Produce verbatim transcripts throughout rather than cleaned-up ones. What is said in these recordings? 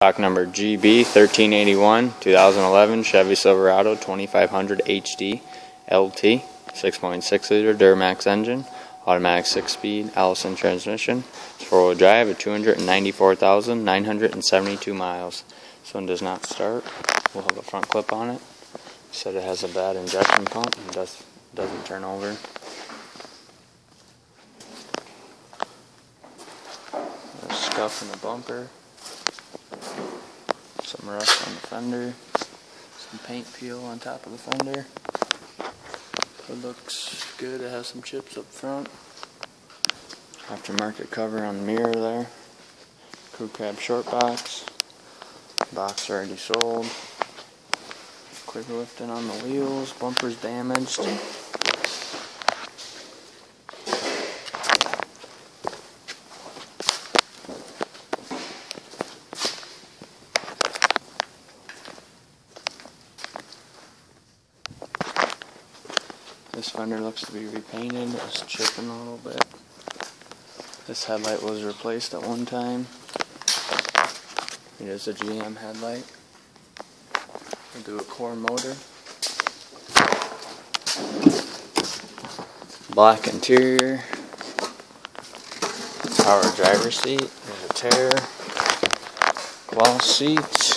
Stock number G B thirteen eighty-one, two thousand eleven Chevy Silverado twenty-five hundred H D L T, six point six liter Duramax engine, automatic six speed Allison transmission. It's four wheel drive at two hundred ninety-four thousand nine hundred seventy-two miles. This one does not start. We'll have a front clip on it. Said it has a bad injection pump and does, doesn't turn over. There's scuff in the bumper. Some rust on the fender, some paint peel on top of the fender. It looks good. It has some chips up front. Aftermarket cover on the mirror there. Crew cab short box. Box already sold. Quick lifting on the wheels. Bumper's damaged. This fender looks to be repainted. It's chipping a little bit. This headlight was replaced at one time. It is a G M headlight. We'll do a core motor. Black interior. Power driver's seat. There's a tear. Cloth seats.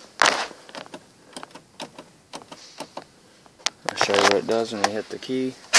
I'll show you what it does when we hit the key.